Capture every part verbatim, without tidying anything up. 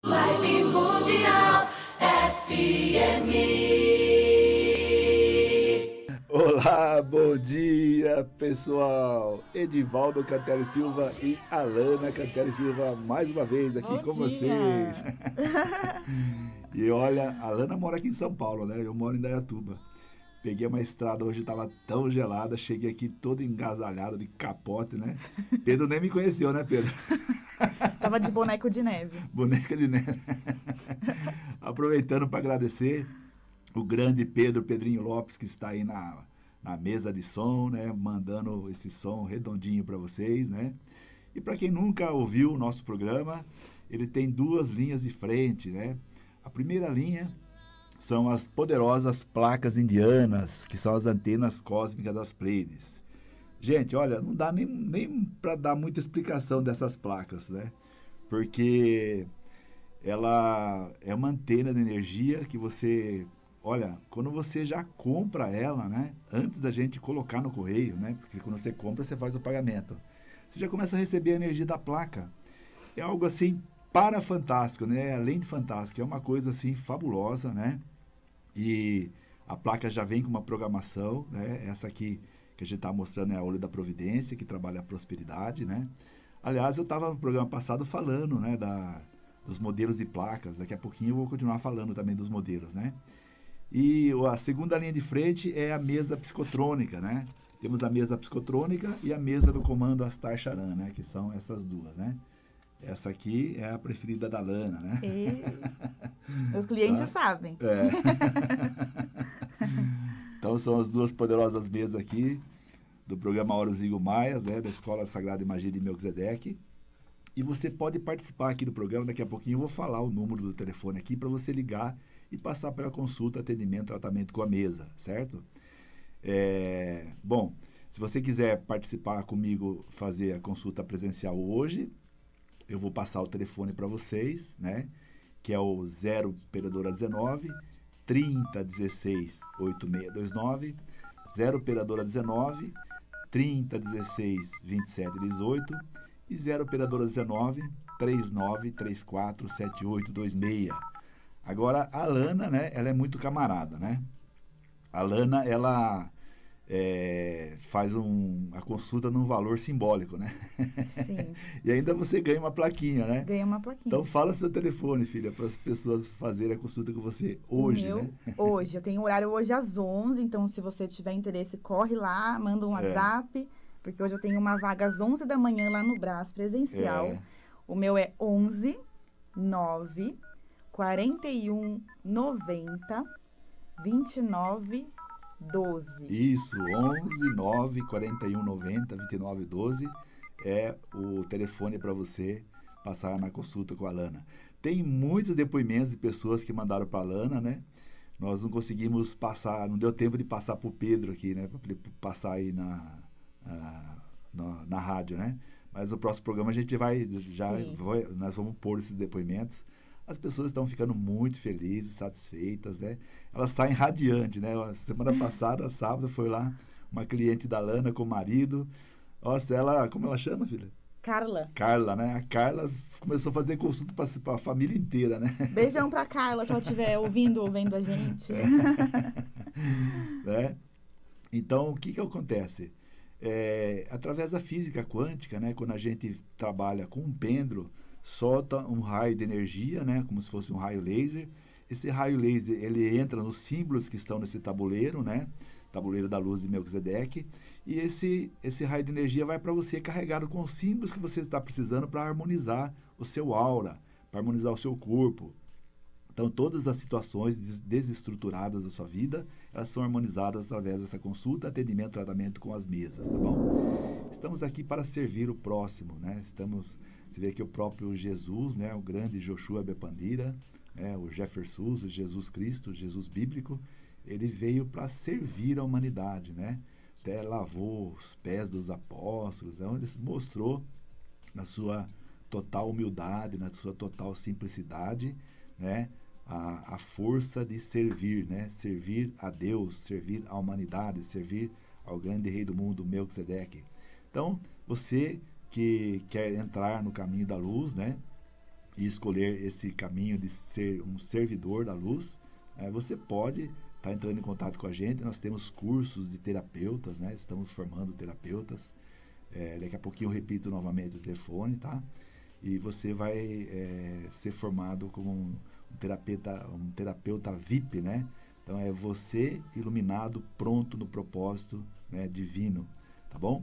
Vibe Mundial F M. Olá, bom dia, pessoal. Edivaldo Cantelli Silva e Alana Cantelli Silva mais uma vez aqui Bom com dia. vocês. E olha, a Alana mora aqui em São Paulo, né? Eu moro em Dayatuba. Peguei uma estrada hoje, estava tão gelada, cheguei aqui todo engasalhado de capote, né? Pedro nem me conheceu, né, Pedro? Tava de boneco de neve. Boneca de neve. Aproveitando para agradecer o grande Pedro, Pedrinho Lopes, que está aí na, na mesa de som, né? Mandando esse som redondinho para vocês, né? E para quem nunca ouviu o nosso programa, ele tem duas linhas de frente, né? A primeira linha são as poderosas placas indianas, que são as antenas cósmicas das Pleiades. Gente, olha, não dá nem, nem para dar muita explicação dessas placas, né? Porque ela é uma antena de energia que você, olha, quando você já compra ela, né? Antes da gente colocar no correio, né? Porque quando você compra, você faz o pagamento. Você já começa a receber a energia da placa. É algo assim para fantástico, né? Além de fantástico, é uma coisa assim fabulosa, né? E a placa já vem com uma programação, né? Essa aqui que a gente está mostrando é a Olho da Providência, que trabalha a prosperidade, né? Aliás, eu estava no programa passado falando, né, da, dos modelos de placas. Daqui a pouquinho eu vou continuar falando também dos modelos, né? E a segunda linha de frente é a mesa psicotrônica, né? Temos a mesa psicotrônica e a mesa do comando Astar Charan, né? Que são essas duas, né? Essa aqui é a preferida da Lana, né? E meus clientes Tá? sabem. É. Então são as duas poderosas mesas aqui do programa Horus Zigo Maias, né, da Escola Sagrada e Magia de Melquisedeque. E você pode participar aqui do programa, daqui a pouquinho eu vou falar o número do telefone aqui para você ligar e passar pela consulta, atendimento, tratamento com a mesa, certo? É, bom, se você quiser participar comigo, fazer a consulta presencial hoje, eu vou passar o telefone para vocês, né, que é o zero operadora dezenove, trinta, dezesseis, oitenta e seis vinte e nove, zero operadora dezenove, trinta, dezesseis, vinte e sete, dezoito e zero operadora dezenove, trinta e nove, trinta e quatro, setenta e oito, vinte e seis. Agora, a Lana, né, ela é muito camarada, né? A Lana, ela é, faz um, a consulta num valor simbólico, né? Sim. E ainda você ganha uma plaquinha, né? Ganhei uma plaquinha. Então fala seu telefone, filha, para as pessoas fazerem a consulta com você hoje, o meu, né? hoje. Eu tenho horário hoje às onze, então se você tiver interesse, corre lá, manda um WhatsApp, porque hoje eu tenho uma vaga às onze da manhã lá no Brás, presencial. É. O meu é onze, nove, quarenta e um, noventa, vinte e nove, doze. Isso, onze, nove, quarenta e um, noventa, vinte e nove, doze é o telefone para você passar na consulta com a Lana. Tem muitos depoimentos de pessoas que mandaram para a Lana, né? Nós não conseguimos passar, não deu tempo de passar para o Pedro aqui, né? Para passar aí na, na, na, na rádio, né? Mas no próximo programa a gente vai, já vai, nós vamos pôr esses depoimentos. As pessoas estão ficando muito felizes, satisfeitas, né? Elas saem radiantes, né? Semana passada, sábado, foi lá uma cliente da Lana com o marido. Nossa, ela, como ela chama, filha? Carla. Carla, né? A Carla começou a fazer consulta para a família inteira, né? Beijão pra Carla, se ela estiver ouvindo ou vendo a gente. Né? Então, o que que acontece? É, através da física quântica, né? Quando a gente trabalha com um pêndulo, solta um raio de energia, né? Como se fosse um raio laser. Esse raio laser, ele entra nos símbolos que estão nesse tabuleiro, né? Tabuleiro da luz de Melquisedeque. E esse, esse raio de energia vai para você carregado com os símbolos que você está precisando para harmonizar o seu aura, para harmonizar o seu corpo. Então, todas as situações des desestruturadas da sua vida, elas são harmonizadas através dessa consulta, atendimento, tratamento com as mesas, tá bom? Estamos aqui para servir o próximo, né? Estamos, você vê que o próprio Jesus, né? O grande Joshua Bepandira, né? O Jefferson, o Jesus Cristo, o Jesus bíblico, ele veio para servir a humanidade, né? Até lavou os pés dos apóstolos, então ele mostrou na sua total humildade, na sua total simplicidade, né? A, a força de servir, né? Servir a Deus, servir a humanidade, servir ao grande rei do mundo, Melquisedeque. Então, você que quer entrar no caminho da luz, né? e escolher esse caminho de ser um servidor da luz, né, você pode estar entrando em contato com a gente. Nós temos cursos de terapeutas, né? Estamos formando terapeutas. É, daqui a pouquinho eu repito novamente o telefone, tá? E você vai é, ser formado como um, um terapeuta, um terapeuta V I P, né? Então é você iluminado, pronto no propósito, né, divino, tá bom?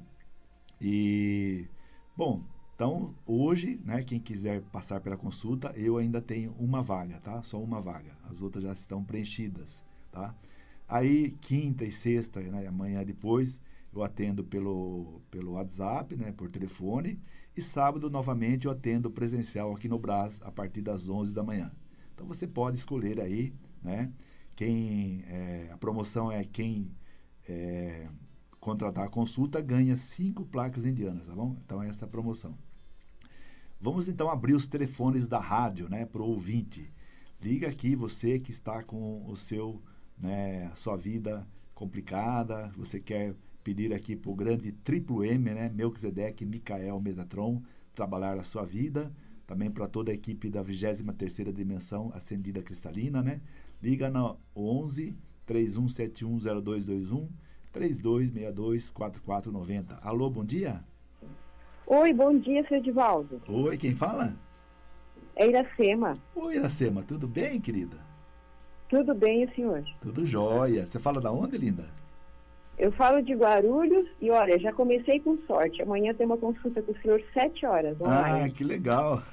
E, bom, então hoje, né, quem quiser passar pela consulta, eu ainda tenho uma vaga, tá? Só uma vaga, as outras já estão preenchidas, tá? Aí, quinta e sexta, né, amanhã depois, eu atendo pelo, pelo WhatsApp, né, por telefone, e sábado, novamente, eu atendo presencial aqui no Brás, a partir das onze da manhã. Então, você pode escolher aí, né? Quem, é, a promoção é quem é, contratar a consulta ganha cinco placas indianas, tá bom? Então, essa é a promoção. Vamos, então, abrir os telefones da rádio, né, para o ouvinte. Liga aqui, você que está com o seu, né, a sua vida complicada, você quer pedir aqui para o grande triplo M, né, Melquisedeque Micael Metatron, trabalhar a sua vida, também para toda a equipe da vigésima terceira Dimensão Ascendida Cristalina, né? Liga no onze, três um sete um, zero dois dois um, três dois seis dois, quatro quatro nove zero. Alô, bom dia? Oi, bom dia, seu Edivaldo. Oi, quem fala? É Iracema. Oi, Iracema, tudo bem, querida? Tudo bem, e senhor? Tudo jóia. Você fala da onde, linda? Eu falo de Guarulhos e, olha, já comecei com sorte. Amanhã tem uma consulta com o senhor sete horas online. Ah, que legal.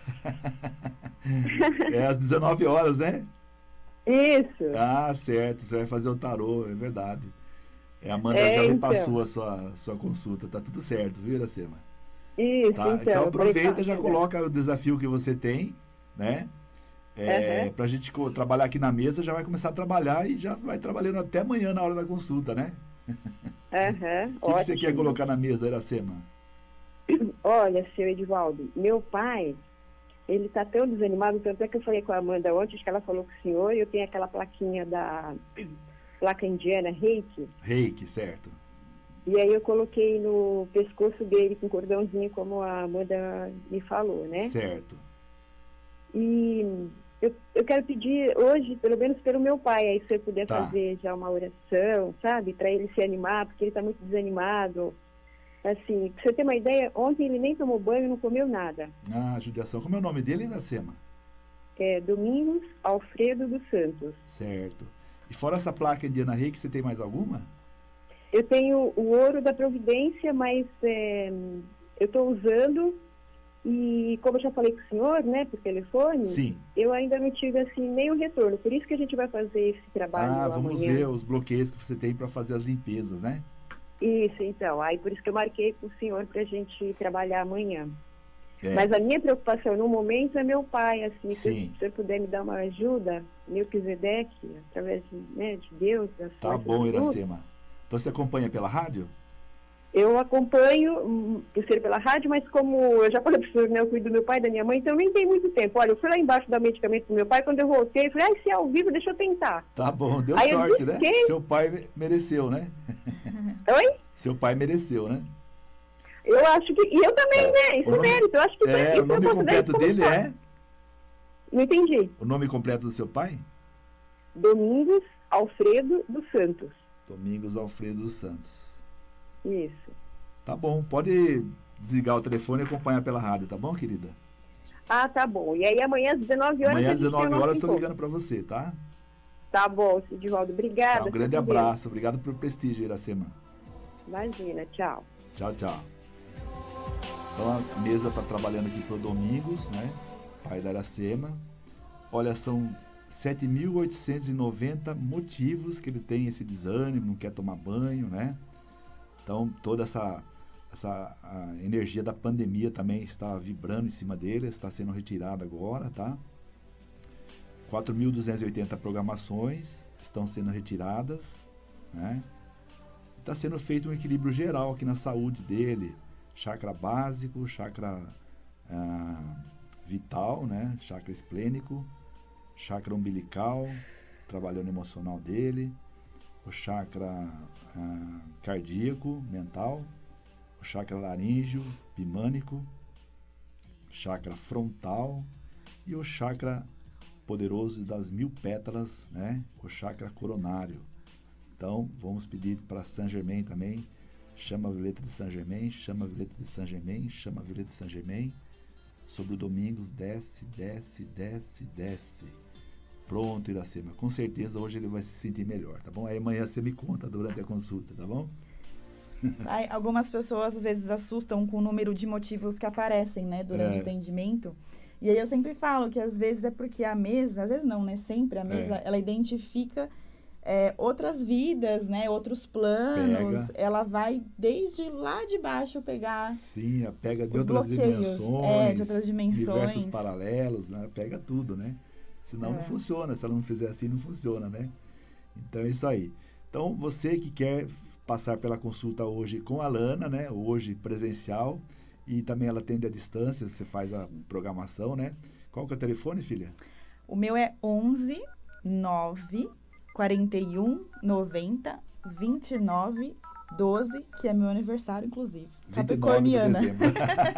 É às dezenove horas, né? Isso. Ah, certo. Você vai fazer o tarô, é verdade. É, a Amanda É, já me então. passou a sua, sua consulta. Tá tudo certo, viu, Iracema? Isso, Tá? então. Então aproveita, eu já falei, coloca o desafio que você tem, né? É, Uhum. Pra gente co- trabalhar aqui na mesa, já vai começar a trabalhar e já vai trabalhando até amanhã na hora da consulta, né? Aham, O que, que você ótimo. quer colocar na mesa, Iracema? Olha, seu Edivaldo, meu pai, ele está tão desanimado, tanto é que eu falei com a Amanda ontem, acho que ela falou com o senhor, e eu tenho aquela plaquinha da placa indiana, Reiki, Reiki, certo? e aí eu coloquei no pescoço dele com cordãozinho, como a Amanda me falou, né? Certo. E eu, eu quero pedir hoje, pelo menos pelo meu pai, aí se eu puder Tá. fazer já uma oração, sabe? Para ele se animar, porque ele está muito desanimado. Assim, pra você ter uma ideia, ontem ele nem tomou banho, não comeu nada. Ah, judiação. Como é o nome dele, Iracema? É Domingos Alfredo dos Santos. Certo. E fora essa placa indiana Reiki, você tem mais alguma? Eu tenho o ouro da Providência, mas é, eu estou usando e, como eu já falei com o senhor, né, por telefone, Sim. eu ainda não tive, assim, nenhum retorno. Por isso que a gente vai fazer esse trabalho Ah, vamos amanhã. ver os bloqueios que você tem para fazer as limpezas, né? Isso, então. Aí por isso que eu marquei com o senhor para a gente trabalhar amanhã. É. Mas a minha preocupação no momento é meu pai, assim, se Sim. você puder me dar uma ajuda, Melquisedeque, através de, né, de Deus, das Tá forças bom, de luz. Iracema. Então você acompanha pela rádio? Eu acompanho, hum, por ser pela rádio, mas como eu já falei para o senhor, né, eu cuido do meu pai e da minha mãe, então nem tem muito tempo. Olha, eu fui lá embaixo dar medicamento pro meu pai, quando eu voltei, eu falei, ai, se é ao vivo, deixa eu tentar. Tá bom, deu Aí eu sorte, né? disquei. Seu pai mereceu, né? Oi? Seu pai mereceu, né? Eu acho que, e eu também, né, isso O é nome- mérito, eu acho que isso É, isso o nome eu posso dar completo como dele sorte. é? Não entendi. O nome completo do seu pai? Domingos Alfredo dos Santos. Domingos Alfredo dos Santos. Isso. Tá bom, pode desligar o telefone e acompanhar pela rádio, tá bom, querida? Ah, tá bom. E aí amanhã às dezenove horas... Amanhã a às gente tem o dezenove nosso horas estou encontro. ligando para você, tá? Tá bom, Sidivaldo. Obrigada. Tá, um grande fica com Deus. abraço, obrigado pelo prestígio, Iracema. Imagina, tchau. Tchau, tchau. Então a mesa está trabalhando aqui para o Domingos, né? Pai da Iracema. Olha, são sete mil oitocentos e noventa motivos que ele tem esse desânimo, não quer tomar banho, né? Então toda essa, essa a energia da pandemia também está vibrando em cima dele, está sendo retirada agora, tá? quatro mil duzentas e oitenta programações estão sendo retiradas, né? Está sendo feito um equilíbrio geral aqui na saúde dele, chakra básico, chakra ah, vital, né? Chakra esplênico, chakra umbilical, trabalhando o emocional dele, o chakra ah, cardíaco, mental, o chakra laríngeo, bimânico, chakra frontal e o chakra poderoso das mil pétalas, né? O chakra coronário. Então, vamos pedir para Saint Germain também. Chama a violeta de Saint Germain, chama a violeta de Saint Germain, chama a violeta de Saint Germain. Sobre o Domingos, desce, desce, desce, desce. Pronto, Iracema. Com certeza hoje ele vai se sentir melhor, tá bom? Aí amanhã você me conta durante a consulta, tá bom? Ai, algumas pessoas às vezes assustam com o número de motivos que aparecem, né, durante É. o atendimento. E aí eu sempre falo que às vezes é porque a mesa, às vezes não, né, sempre a mesa, É. ela identifica é, outras vidas, né, outros planos. Pega. Ela vai desde lá de baixo pegar Sim, a pega de os outras bloqueios, dimensões, é, de outras dimensões. universos paralelos, né? Pega tudo, né? Senão É. não funciona, se ela não fizer assim, não funciona, né? Então é isso aí. Então, você que quer passar pela consulta hoje com a Lana, né? Hoje presencial, e também ela atende à distância, você faz a programação, né? Qual que é o telefone, filha? O meu é onze, nove, quarenta e um, noventa, vinte e nove, doze, que é meu aniversário, inclusive. vinte e nove de Capricorniana. dezembro.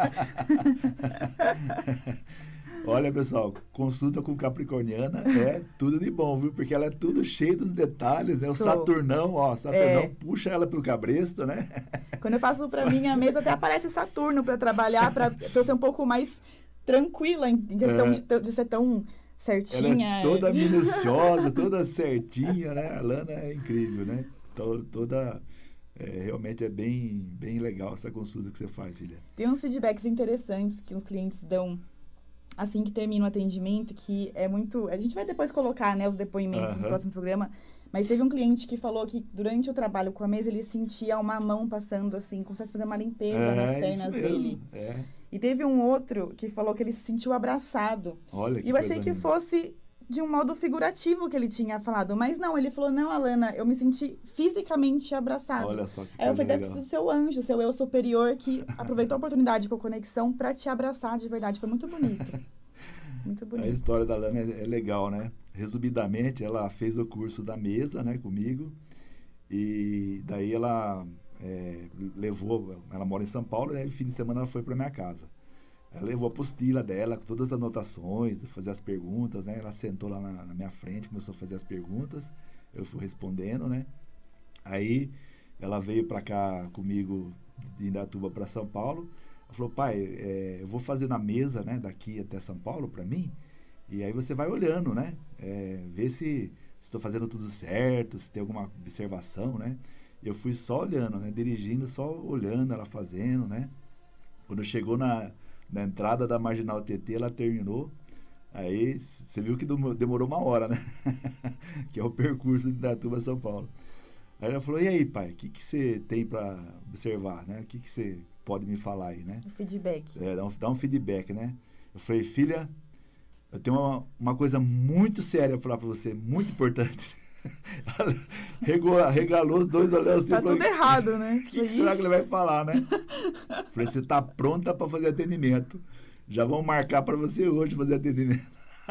Olha, pessoal, consulta com Capricorniana é tudo de bom, viu? Porque ela é tudo cheio dos detalhes, né? O Sou. Saturnão, ó, Saturnão É. puxa ela pro cabresto, né? Quando eu passo pra minha mesa, até aparece Saturno pra trabalhar, pra, pra eu ser um pouco mais tranquila em em questão É. de, t- de ser tão Ela certinha. é toda minuciosa, toda certinha, né? A Lana é incrível, né? To- Toda... é, realmente é bem, bem legal essa consulta que você faz, filha. Tem uns feedbacks interessantes que os clientes dão assim que termina o atendimento, que é muito... A gente vai depois colocar, né, os depoimentos no Aham. próximo programa, mas teve um cliente que falou que durante o trabalho com a mesa, ele sentia uma mão passando assim, como se fosse fazer uma limpeza nas É, isso pernas mesmo. dele. É. E teve um outro que falou que ele se sentiu abraçado. Olha E eu achei coisa que linda. fosse de um modo figurativo que ele tinha falado, mas não, ele falou, não, Alana, eu me senti fisicamente abraçado. Olha só que Aí eu coisa falei, deve legal. ser o seu anjo, seu eu superior, que aproveitou a oportunidade com a conexão para te abraçar de verdade. Foi muito bonito. Muito A bonito. história da Lana é, é legal, né? Resumidamente, ela fez o curso da mesa, né, comigo, e daí ela é, levou, ela mora em São Paulo, né, e no fim de semana ela foi para minha casa. Ela levou a apostila dela, com todas as anotações, fazer as perguntas, né? Ela sentou lá na, na minha frente, começou a fazer as perguntas, eu fui respondendo, né? Aí ela veio para cá comigo de Indaiatuba para São Paulo. Ela falou, pai, é, eu vou fazer na mesa, né, daqui até São Paulo para mim, e aí você vai olhando, né? É, ver se estou fazendo tudo certo, se tem alguma observação, né? E eu fui só olhando, né? Dirigindo, só olhando ela fazendo, né? Quando chegou na, na entrada da Marginal T T, ela terminou. Aí você viu que demo- demorou uma hora, né? Que é o percurso de Indaiatuba a São Paulo. Aí ela falou, e aí, pai, o que, que você tem para observar, né? O que, que você pode me falar aí, né? O feedback. É, dá, um, dá um feedback, né? Eu falei, filha, eu tenho uma, uma coisa muito séria para falar para você, muito importante. Ela regou, regalou os dois olhos assim. Tá falei, tudo errado, né? O que, que será que ele vai falar, né? Falei, você tá pronta para fazer atendimento. Já vamos marcar para você hoje fazer atendimento.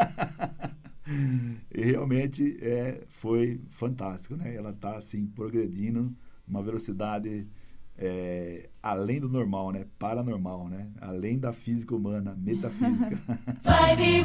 E realmente é, foi fantástico, né? Ela tá assim, progredindo uma velocidade é, além do normal, né? Paranormal, né? Além da física humana, metafísica. Vibe